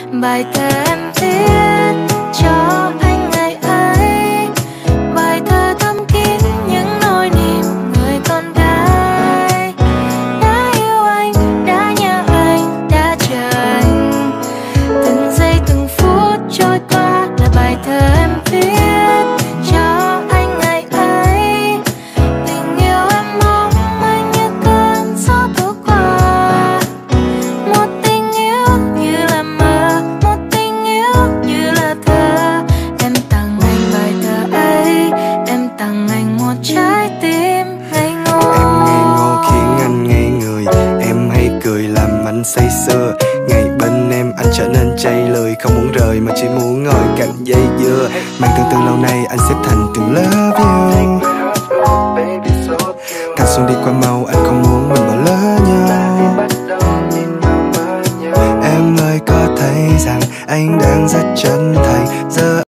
Bài thơ em viết cho anh ngày ấy, bài thơ thắm kín những nỗi niềm người con gái đã yêu anh, đã nhớ anh, đã chờ anh. Từng giây từng phút trôi qua là bài thơ em viết cho anh ngày ấy. Tình yêu em mong manh như cơn gió thổi qua, một tình yêu như là mơ, một tình yêu như là thơ. Em tặng anh bài thơ ấy, em tặng anh một trái tim ngây ngô. Em ngây ngô khiến anh ngây người, em hay cười làm anh say sưa. Ngày bên em anh trở nên chây lười, không muốn rời mà chỉ muốn ngồi cạnh dây dưa. Mang từng từ lâu nay anh xếp thành từng love you. Càng xuân đi qua mau anh không muốn mình bỏ lỡ nhau. Em ơi có thấy rằng anh đang rất chân